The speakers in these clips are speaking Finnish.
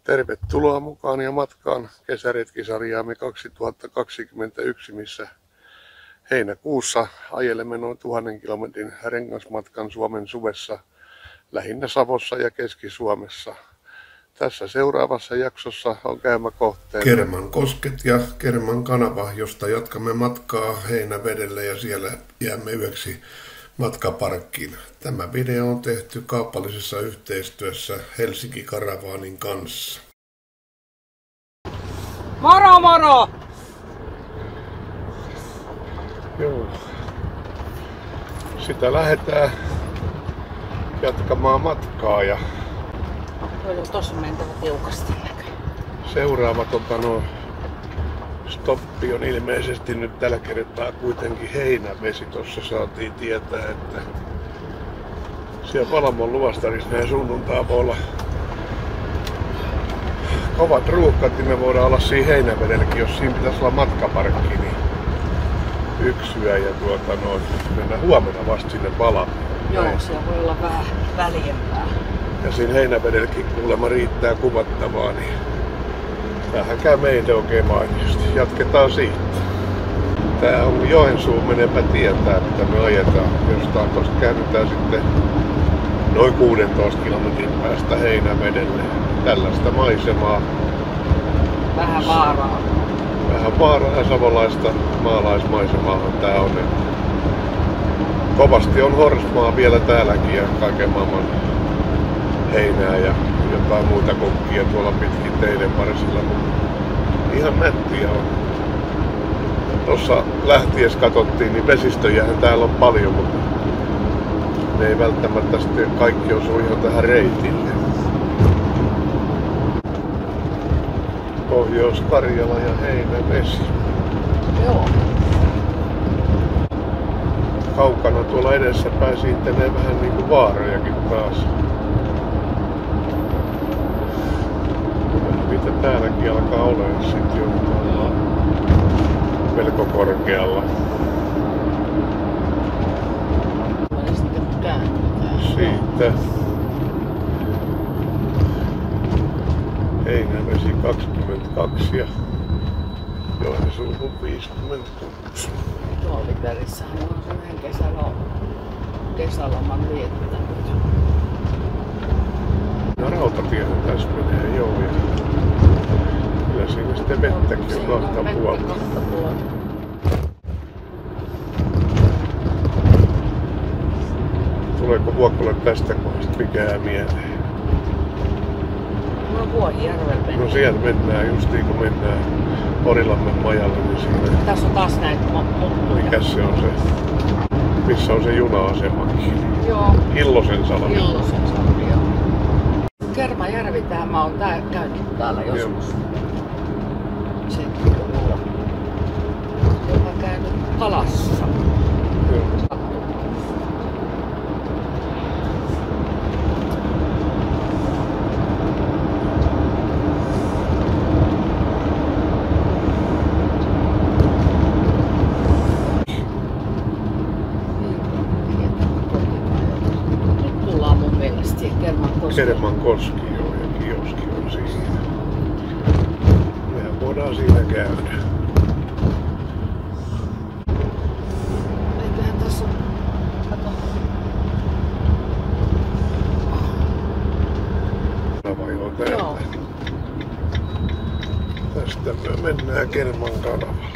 Tervetuloa mukaan ja matkaan kesäretkisarjaamme 2021, missä heinäkuussa ajelemme noin 1000 kilometrin rengasmatkan Suomen suvessa, lähinnä Savossa ja Keski-Suomessa. Tässä seuraavassa jaksossa on käymäkohteena Kermankosket ja Kerman kanava, josta jatkamme matkaa Heinävedelle ja siellä jäämme yöksi matkaparkkiin. Tämä video on tehty kaupallisessa yhteistyössä Helsinki Karavaanin kanssa. Moro moro! Joo. Sitä lähdetään jatkamaan matkaa ja Tossa on mentävä tiukasti näköjään. seuraava stoppi on ilmeisesti nyt tällä kertaa kuitenkin Heinävesi. Tuossa saatiin tietää, että siellä Palamon Luvastarissa näin sunnuntaa voi olla kovat ruuhkat, niin me voidaan olla siinä Heinävedelläkin, jos siinä pitäisi olla matkaparkki, niin yksi yö ja mennään huomenna vasta sinne Palamoon. Joo, siellä voi olla vähän väljempää. Ja siinä Heinävedelläkin kuulemma riittää kuvattavaa, niin tämähän käy meille oikein mainiosti. Jatketaan siitä. Tää on Joensuun menevä tietää, mitä me ajetaan. Jostain tosta käännytään sitten noin 16 kilometrin päästä Heinävedelle. Tällaista maisemaa. Vähän vaaraa. Vähän vaaraa ja savolaista maalaismaisemaa tää on. Kovasti on horsmaa vielä täälläkin ja kaiken maailman heinää ja jotain muita kokkia tuolla pitkin teiden varsilla. Ihan nättiä on. Tuossa lähties katsottiin, niin vesistöjähän täällä on paljon, mutta ne ei välttämättä sitten kaikki osu ihan tähän reitille. Pohjois-Karjala ja Heinävesi. Joo. Kaukana tuolla edessä pääsi itselleen vähän niinku vaarojakin taas. Mitä täälläkin alkaa olemaan sit jo melko korkealla. Siitä Heinävesi 22 ja Joensuu 56. Tuoliperissähän on sellainen kesäloman viettänyt. No rautatiehän tässä menee joo ja kyllä siinä sitten vettäkin on kahta puolta. Tuleeko Vuokkolle tästä kohdasta mikään mieleen? No Vuohijärvellä mennään. No siellä mennään justiin kun mennään Orilammen majalle, niin siinä. Tässä on taas näitä muttuja. Mikäs se on se? Missä on se juna-asemakin? Joo. Hillosen salmi. Hillosen salmi, joo. Kermajärvi, mä oon käynyt täällä joskus. Mä oon käynyt kalassa. Joo. Kermankoski joo ja kioski on siinä. Mehän voidaan siinä käydä. Eiköhän tässä on... Kanava täältä. Joo. Tästä me mennään Kerman kanavalle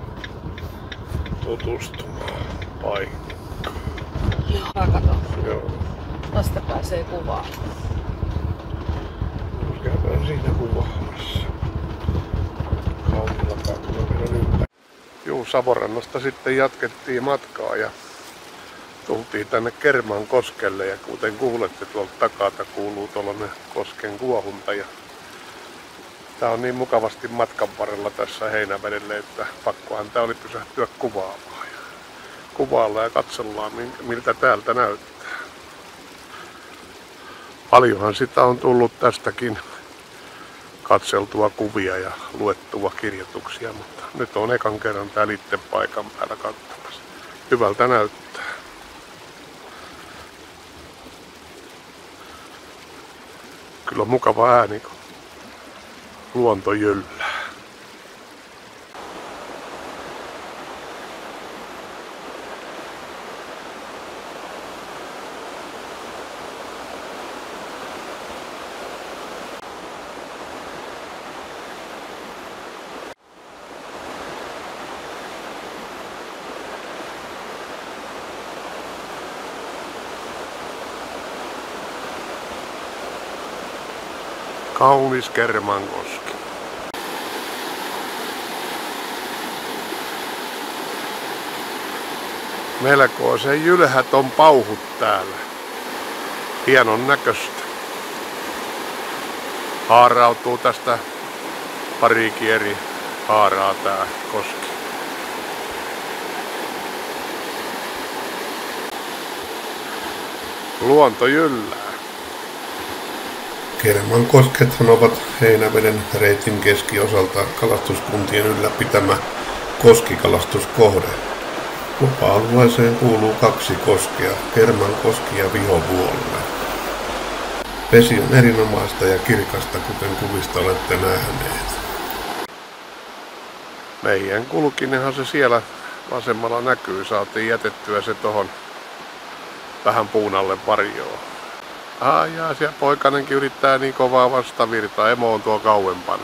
tutustumaan paikkaan. Joo, kato. Joo. Tästä pääsee kuvaan. Käydään siinä kuvaamassa. Kaunilla kilometrin ympäri. Juu, Savonrannasta sitten jatkettiin matkaa ja tultiin tänne Kermankoskelle ja kuten kuulette tuolta takaa kuuluu tuollainen kosken kuohunta ja tää on niin mukavasti matkan varrella tässä Heinävedelle, että pakkohan tää oli pysähtyä kuvaamaan ja kuvaillaan ja katsellaan miltä täältä näyttää. Paljonhan sitä on tullut tästäkin katseltua kuvia ja luettua kirjoituksia, mutta nyt on ekan kerran täällä itse paikan päällä katsomassa. Hyvältä näyttää. Kyllä on mukava ääni, kun Luonto jyllää. Kaunis Kermankoski. Melkoisen jylhät on pauhut täällä. Hienon näköistä. Haarautuu tästä parikin eri haaraa tää koski. Luonto jyllää. Kermankoskethan ovat Heinäveden reitin keskiosalta kalastuskuntien ylläpitämä koskikalastuskohde. Lupa-alueeseen kuuluu 2 koskea, Kermankoski ja Vihovuolle. Vesi on erinomaista ja kirkasta, kuten kuvista olette nähneet. Meidän kulkinenhan se siellä vasemmalla näkyy. Saatiin jätettyä se tohon vähän puun alle varjoon. Ja siellä poikanenkin yrittää niin kovaa vastavirtaa. Emo on tuo kauempana.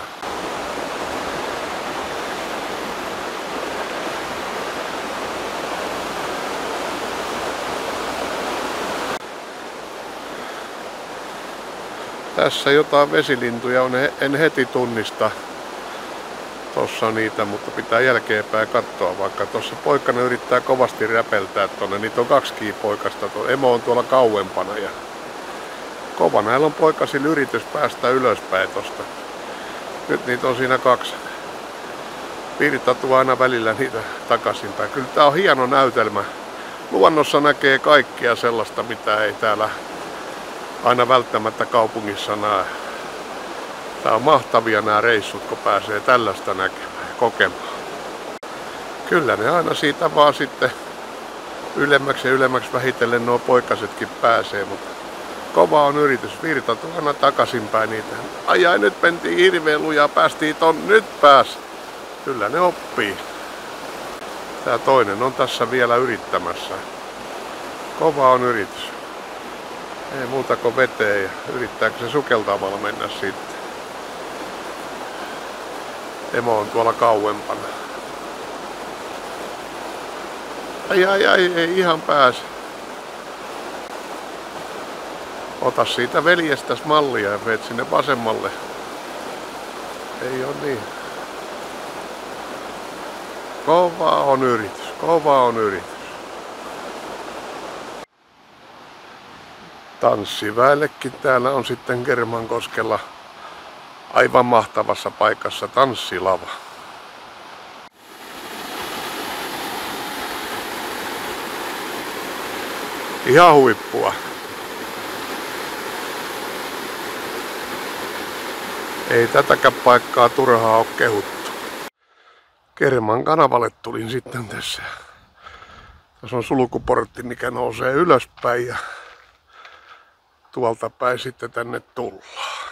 Tässä jotain vesilintuja on, en heti tunnista. Tossa on niitä, mutta pitää jälkeenpäin katsoa, vaikka tuossa poikana yrittää kovasti räpeltää tonne. Niitä on 2 poikasta, tuo emo on tuolla kauempana ja kova näillä on poikasilla yritys päästä ylöspäin tosta. Nyt niitä on siinä 2. Virta tuo aina välillä niitä takaisinpäin. Kyllä tää on hieno näytelmä. Luonnossa näkee kaikkea sellaista, mitä ei täällä aina välttämättä kaupungissa näe. Tää on mahtavia nämä reissut, kun pääsee tällaista näkemään ja kokemaan. Kyllä ne aina siitä vaan sitten ylemmäksi ja ylemmäksi vähitellen nuo poikasetkin pääsee, mutta kova on yritys. Virta tuo aina takaisinpäin niitä. Ai nyt mentiin hirveän lujaa, päästiin nyt pääs. Kyllä ne oppii. Tää toinen on tässä vielä yrittämässä. Kova on yritys. Ei muuta kuin veteen ja yrittääkö se sukeltamalla mennä sitten. Emo on tuolla kauempana. Ei ihan pääse. Ota siitä veljestäs mallia ja veet sinne vasemmalle. Ei oo niin. Kova on yritys, kova on yritys. Tanssiväellekin täällä on sitten Kermankoskella aivan mahtavassa paikassa tanssilava. Ihan huippua. Ei tätäkään paikkaa turhaa ole kehuttu. Kerman kanavalle tulin sitten tässä. Tässä on sulkuportti, mikä nousee ylöspäin ja tuolta päin sitten tänne tullaan.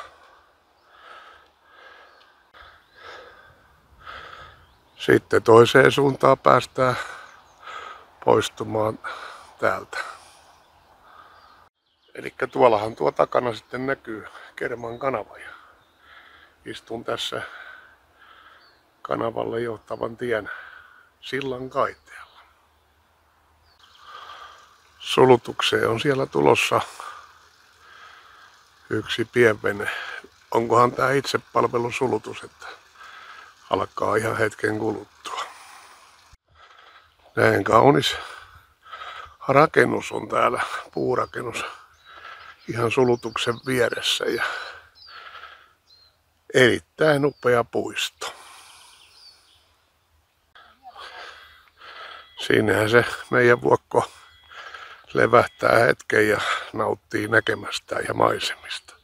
Sitten toiseen suuntaan päästään poistumaan täältä. Elikkä tuollahan tuo takana sitten näkyy Kerman kanava. Istun tässä kanavalle johtavan tien sillan kaiteella. Sulutukseen on siellä tulossa yksi pienvene. Onkohan tää itsepalvelusulutus, että alkaa ihan hetken kuluttua. Näin kaunis rakennus on täällä, puurakennus ihan sulutuksen vieressä ja erittäin upea puisto. Siinähän se meidän vuokko levähtää hetken ja nauttii näkemästään ja maisemista.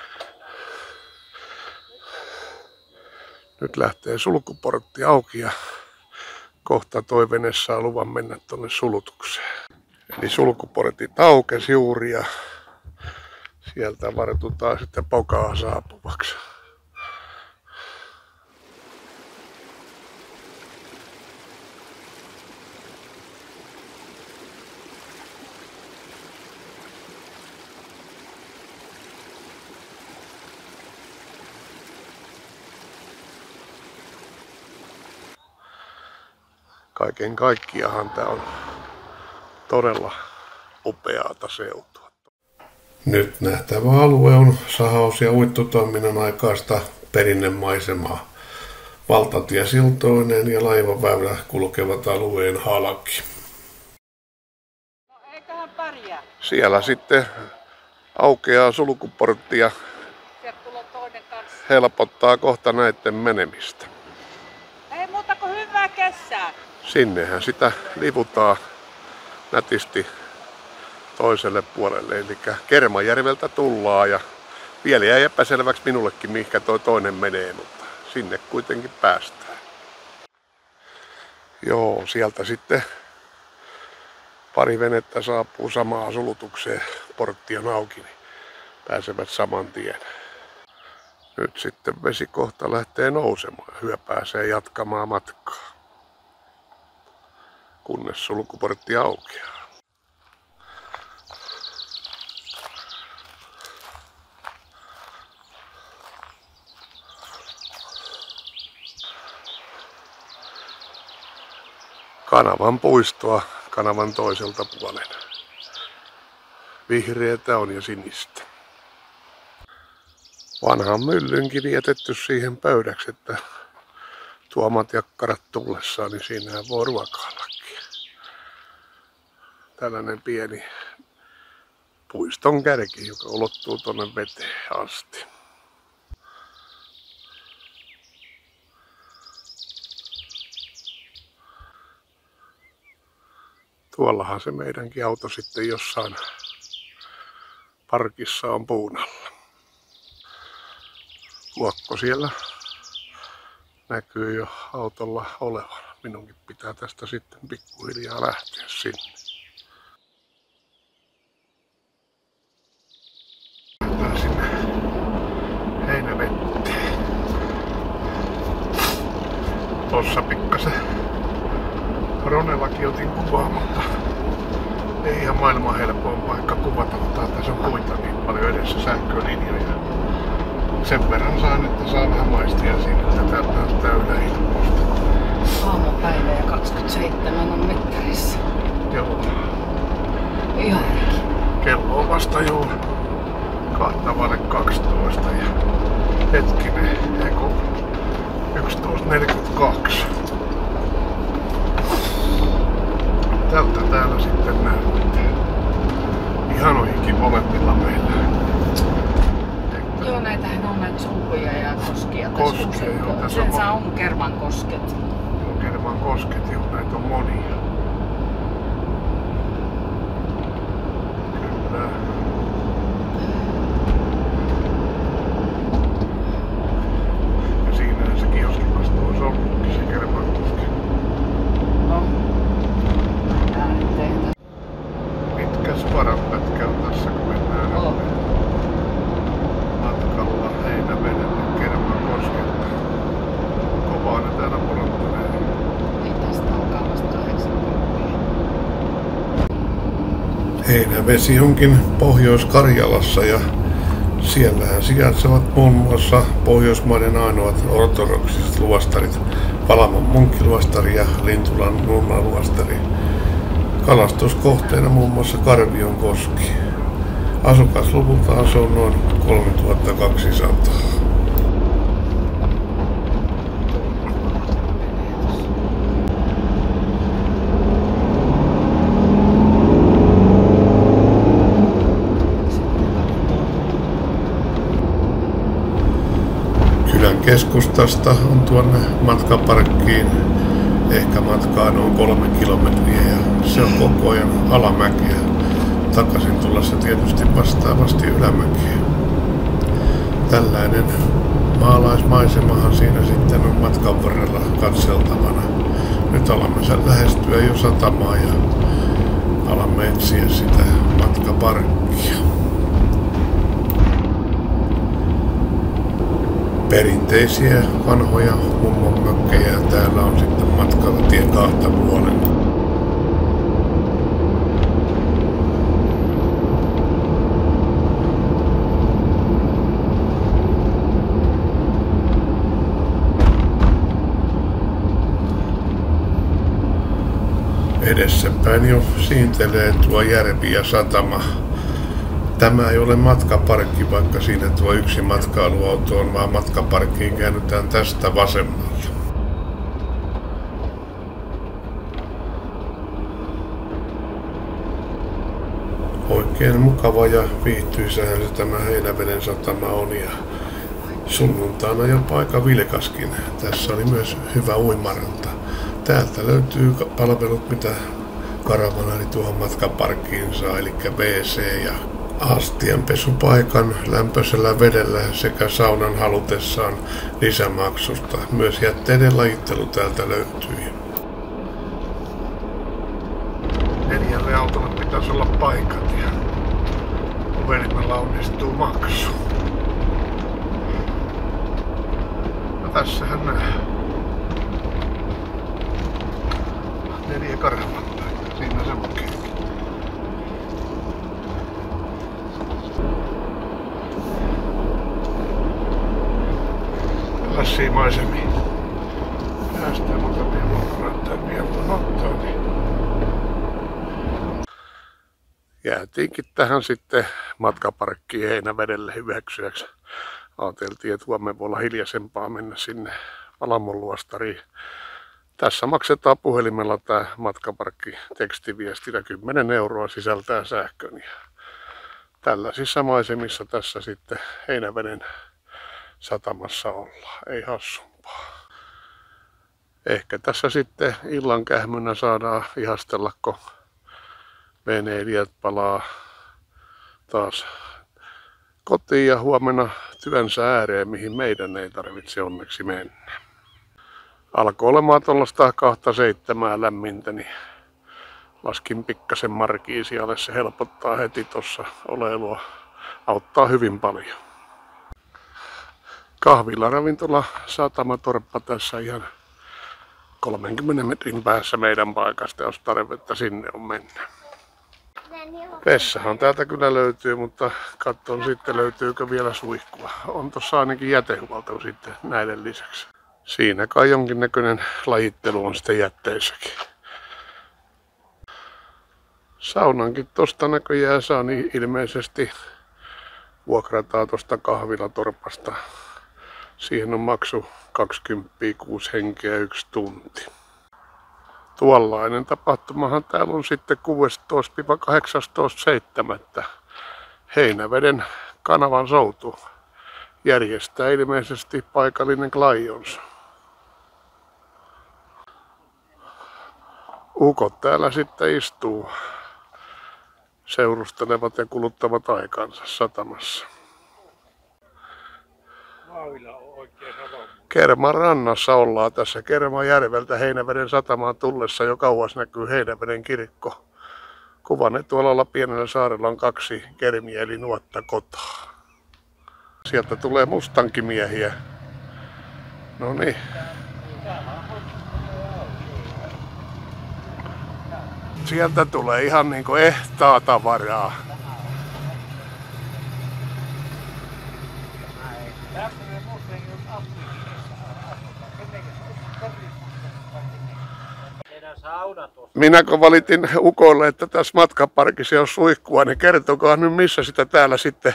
Nyt lähtee sulkuportti auki ja kohta toi vene saa luvan mennä tonne sulutukseen. Eli sulkuportit aukesi juuri ja sieltä vartutaan sitten pokaa saapuvaksi. Kaiken kaikkiaan tää on todella upeata seutua. Nyt nähtävä alue on sahaus- ja uittotoiminnan aikaista perinnemaisemaa. Valtatie siltoineen ja laivaväylä kulkevat alueen halki. No eiköhän pärjää. Siellä sitten aukeaa sulkuportti ja Sieltä tulee toinen kanssa. helpottaa kohta näiden menemistä. Ei muuta kuin hyvää kesää. Sinnehän sitä liputaan nätisti toiselle puolelle. Eli Kermajärveltä tullaan ja vielä jäi epäselväksi minullekin, mihinkä toi toinen menee, mutta sinne kuitenkin päästään. Joo, sieltä sitten pari venettä saapuu samaan sulutukseen. Portti on auki, niin pääsevät saman tien. Nyt sitten vesi kohta lähtee nousemaan ja hyö pääsee jatkamaan matkaa, kunnes sulkuportti aukeaa. Kanavan puistoa kanavan toiselta puolen. Vihreätä on ja sinistä. Vanhan myllynkin vietetty siihen pöydäksi, että tuomat jakkarat tullessaan, niin siinähän voi ruokaillakin. Tällainen pieni puiston kärki, joka ulottuu tuonne veteen asti. Tuollahan se meidänkin auto sitten jossain parkissa on puun alla. Luokko siellä näkyy jo autolla olevan. Minunkin pitää tästä sitten pikkuhiljaa lähteä sinne. Lähdetään sinne Heinävetteen. Tossa pikkasen Ronellakin otin kuvaa, mutta ei ihan maailman helpoin paikka kuvata. Tässä on puita niin paljon edessä, sähkölinjoja. Sen verran saan, että saa vähän maistia siinä, että täältä näyttää yläilmoista. Aamupäivä ja 27 on mittarissa. Joo. Ihan eri. Kello on vasta jo 2:12 ja hetkinen, 11:42. Tältä täällä sitten näyttää. Ihan ohikin molemmilla meillä. Joo, näitähän on näitä sulkuja ja koskia. Koskia, joo. Tässä Sen saa on Kermankosket. Joo, Kermankosket, joo, näitä on monia. Kyllä. Ja siinähän se kioski vasta olisi ollutkin, se Kermankoski. No. Pitkäs varanpätkä on tässä, kun mennään matkalla Heinävedelle Kermankoskelle. Kovaa ne täällä porottelee. Niin tästä alkaa vasta 80. Heinävesi onkin Pohjois-Karjalassa ja siellähän sijaitsevat muun muassa Pohjoismaiden ainoat ortodoksiset luostarit, Palamon munkkiluostari ja Lintulan nunnaluostari. Kalastuskohteena muun muassa Karvionkoski. Asukasluvultaan se on noin 3200. Kylän keskustasta on tuonne matkaparkkiin ehkä matkaa noin 3 kilometriä ja se on koko ajan alamäkiä. Takaisin tullessa tietysti vastaavasti ylämäkiä. Tällainen maalaismaisemahan siinä sitten on matkan varrella katseltavana. Nyt alamme sen lähestyä jo satamaa ja alamme etsiä sitä matkaparkkia. Perinteisiä vanhoja mummonmökkejä täällä on sitten matkalla tien kahta puolella. Edessäpäin jo siintelee tuo järvi ja satama. Tämä ei ole matkaparkki, vaikka siinä tuo yksi matkailuauto on, vaan matkaparkkiin käännytään tästä vasemmalle. Oikein mukava ja viihtyisähän se tämä Heinäveden satama on ja sunnuntaina jopa aika vilkaskin. Tässä oli myös hyvä uimaranta. Täältä löytyy palvelut, mitä karavanaani tuohon matkaparkkiin saa, eli WC ja astianpesupaikan lämpöisellä vedellä sekä saunan halutessaan lisämaksusta. Myös jätteiden lajittelu täältä löytyy. 4 autolle pitäisi olla paikat ja puhelimella onnistuu maksu. No tässähän nämä 4 karavanaa. Siinä se lukeekin. Tällaisia maisemia. Päästään muutamia vuokraattain vielä ottaa. Niin. Jäätiinkin tähän sitten matkaparkkiin Heinävedelle hyväksyjäksi. Ajateltiin, että huomenna voi olla hiljaisempaa mennä sinne Valamon luostariin. Tässä maksetaan puhelimella tämä matkaparkki tekstiviestillä 10 € sisältää sähkön. Ja tällaisissa maisemissa tässä sitten Heinäveden satamassa ollaan. Ei hassumpaa. Ehkä tässä sitten illan kähmynä saadaan ihastella, kun veneilijät palaa taas kotiin ja huomenna työnsä ääreen, mihin meidän ei tarvitse onneksi mennä. Alkoi olemaan tuollaista 2-7 lämmintä, niin laskin pikkasen markiin siellä. Se helpottaa heti tuossa oleilua. Auttaa hyvin paljon. Kahvila, ravintola, satamatorppa tässä ihan 30 metrin päässä meidän paikasta, jos tarvetta sinne on mennä. Vessahan täältä kyllä löytyy, mutta katson sitten löytyykö vielä suihkua. On tossa ainakin jätehuolto sitten näiden lisäksi. Siinä kai jonkinnäköinen lajittelu on sitten jätteissäkin. Saunankin tosta näköjään saa, niin ilmeisesti vuokrataan tosta kahvilatorpasta. Siihen on maksu 20, 6 henkeä 1 tunti. Tuollainen tapahtumahan täällä on sitten 16-18.7. Heinäveden kanavan soutu. Järjestää ilmeisesti paikallinen Lions. Ukot täällä sitten istuu. Seurustelevat ja kuluttavat aikansa satamassa. Kerman rannassa ollaan tässä Kermajärveltä Heinäveden satamaan tullessa. Jo kauas näkyy Heinäveden kirkko. Kuvanne tuolla pienellä saarella on 2 kermiä eli nuottakotaa. Sieltä tulee mustankimiehiä. No niin. Sieltä tulee ihan niinku ehtaa tavaraa. Minä kun valitin ukolle, että tässä matkaparkissa on suihkua, niin kertokaa nyt missä sitä täällä sitten.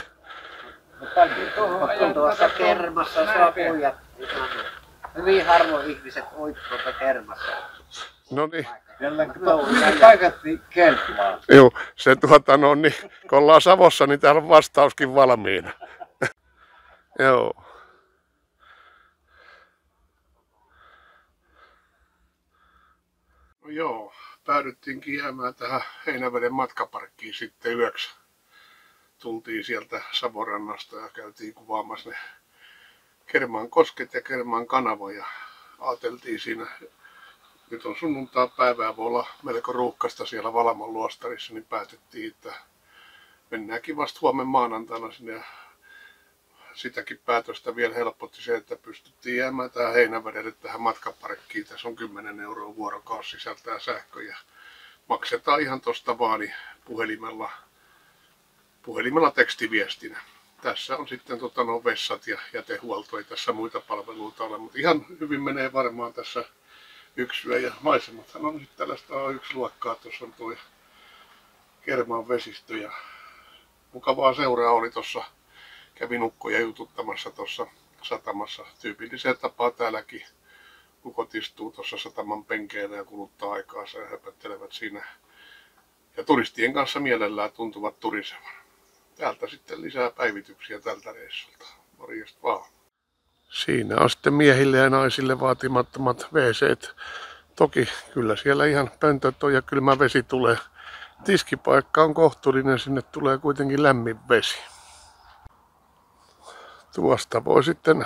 Tuossa Kermassa saa pojat. Hyvin harvoin ihmiset tuota Kermassa. No niin. Missä paikat Kermaa? Joo, se niin, kun ollaan Savossa, niin täällä on vastauskin valmiina. Joo. No joo, päädyttiinkin jäämään tähän Heinäveden matkaparkkiin sitten yöksi. Tultiin sieltä Savonrannasta ja käytiin kuvaamassa ne Kerman kosket ja Kerman kanava ja ajateltiin siinä, nyt on sunnuntai-päivää, voi olla melko ruuhkasta siellä Valamon luostarissa, niin päätettiin, että mennäänkin vasta huomenna maanantaina sinne ja sitäkin päätöstä vielä helpotti se, että pystyttiin jäämään tähän Heinävedelle tähän matkaparkkiin. Tässä on 10 € vuorokausi sisältää sähkö ja maksetaan ihan tosta vaan niin puhelimella tekstiviestinä. Tässä on sitten vessat ja jätehuolto, ei tässä muita palveluita ole, mutta ihan hyvin menee varmaan tässä yksi yö. Ja maisemathan on nyt tällaista yksi luokkaa. Tuossa on tuo Kerman vesistö ja mukavaa seuraa oli tuossa. Kävin ukkoja jututtamassa tuossa satamassa. Tyypilliseen tapaa täälläkin. Ukot istuu tuossa sataman penkeillä ja kuluttaa aikaansa ja höpöttelevät siinä. Ja turistien kanssa mielellään tuntuvat turisevan. Täältä sitten lisää päivityksiä tältä reissulta. Morjesta vaan. Siinä on sitten miehille ja naisille vaatimattomat WC:t. Toki kyllä siellä ihan pöntöt on ja kylmä vesi tulee. Tiskipaikka on kohtuullinen, sinne tulee kuitenkin lämmin vesi. Tuosta voi sitten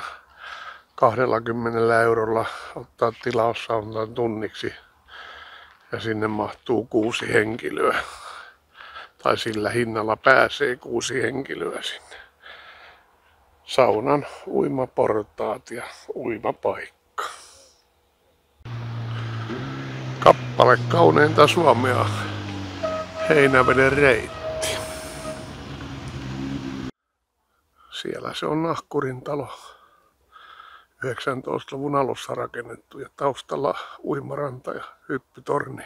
20 eurolla ottaa tilaussaunan tunniksi ja sinne mahtuu 6 henkilöä. Tai sillä hinnalla pääsee 6 henkilöä sinne. Saunan uimaportaat ja uimapaikka. Kappale kauneinta Suomea. Heinäveden reitti. Siellä se on Nahkurin talo. 19-luvun alussa rakennettu ja taustalla uimaranta ja hyppytorni.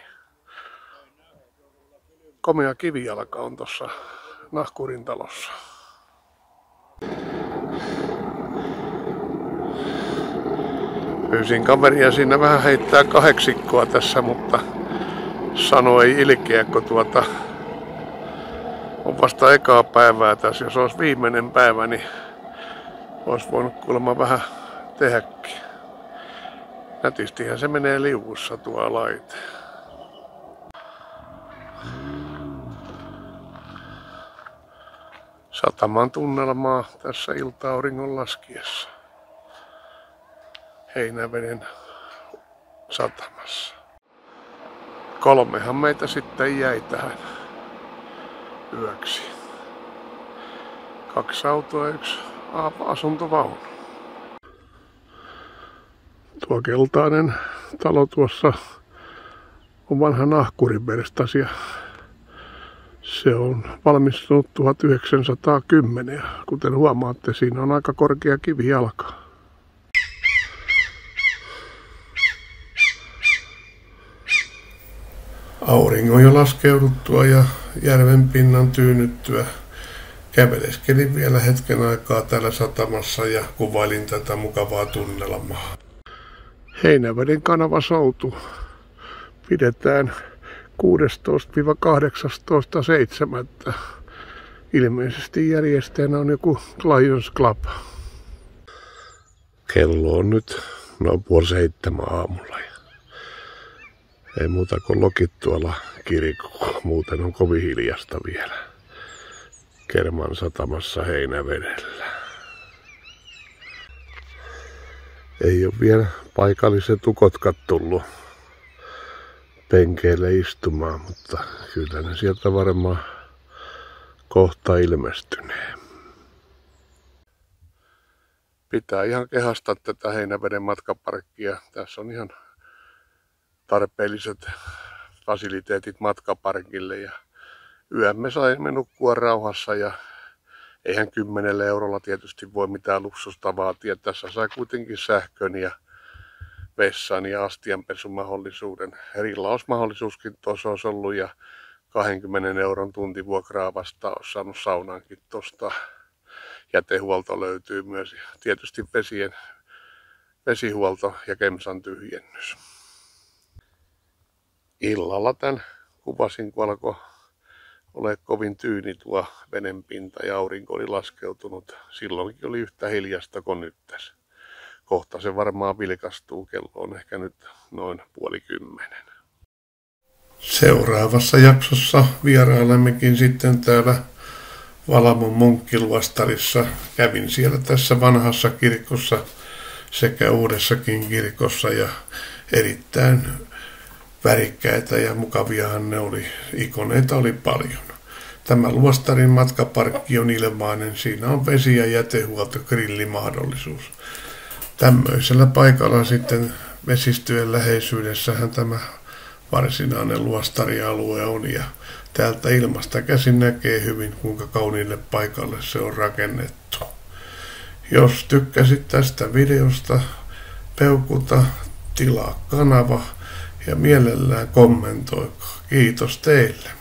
Komea kivijalka on tuossa Nahkurin talossa. Pyysin kaveria siinä vähän heittää 8 tässä, mutta sanoi ei ilkeä, kun on vasta ekaa päivää tässä. Jos olisi viimeinen päivä, niin olisi voinut kuulemma vähän tehdäkin. Nätistihän se menee liukussa tuo laite. Sataman tunnelmaa tässä ilta-auringon laskiessa. Heinäveden satamassa. 3 meitä sitten jäi tähän yöksi. 2 autoa ja 1 asuntovaunu. Tuo keltainen talo tuossa on vanha nahkuriverstas ja se on valmistunut 1910 ja kuten huomaatte, siinä on aika korkea kivijalka. Auringon jo laskeuduttua ja järven pinnan tyynnyttyä käveleskelin vielä hetken aikaa täällä satamassa ja kuvailin tätä mukavaa tunnelmaa. Heinäveden kanavasoutu pidetään 16-18.7. Ilmeisesti järjestäjänä on joku Lions Club. Kello on nyt noin 6:30 aamulla. Ei muuta kuin lokit tuolla kirikolla, muuten on kovin hiljasta vielä. Kerman satamassa Heinävedellä. Ei ole vielä paikalliset ukotkat tullut penkeille istumaan, mutta kyllä ne sieltä varmaan kohta ilmestynee. Pitää ihan kehastaa tätä Heinäveden matkaparkkia. Tässä on ihan tarpeelliset fasiliteetit matkaparkille ja yön me saimme nukkua rauhassa ja eihän 10 eurolla tietysti voi mitään luksusta vaatia. Tässä sai kuitenkin sähkön ja vessan ja astianpesumahdollisuuden. Rillausmahdollisuuskin tuossa olisi ollut ja 20 euron tuntivuokraa vastaan olisi saanut saunankin tuosta. Jätehuolto löytyy myös ja tietysti vesihuolto ja Kemsan tyhjennys. Illalla tämän kuvasin, kun alkoi ole kovin tyyni tuo vedenpinta ja aurinko oli laskeutunut. Silloinkin oli yhtä hiljasta kuin nyt tässä. Kohta se varmaan vilkastuu, kello on ehkä nyt noin 9:30. Seuraavassa jaksossa vierailemmekin sitten täällä Valamon Monkkiluostarissa. Kävin siellä tässä vanhassa kirkossa sekä uudessakin kirkossa ja erittäin värikkäitä ja mukaviahan ne oli. Ikoneita oli paljon. Tämä luostarin matkaparkki on ilmainen. Siinä on vesi- ja jätehuolto grillimahdollisuus. Tämmöisellä paikalla sitten vesistöjen läheisyydessähän tämä varsinainen luostarialue on ja täältä ilmasta käsin näkee hyvin, kuinka kauniille paikalle se on rakennettu. Jos tykkäsit tästä videosta, peukuta tilaa kanava ja mielellään kommentoikaa. Kiitos teille.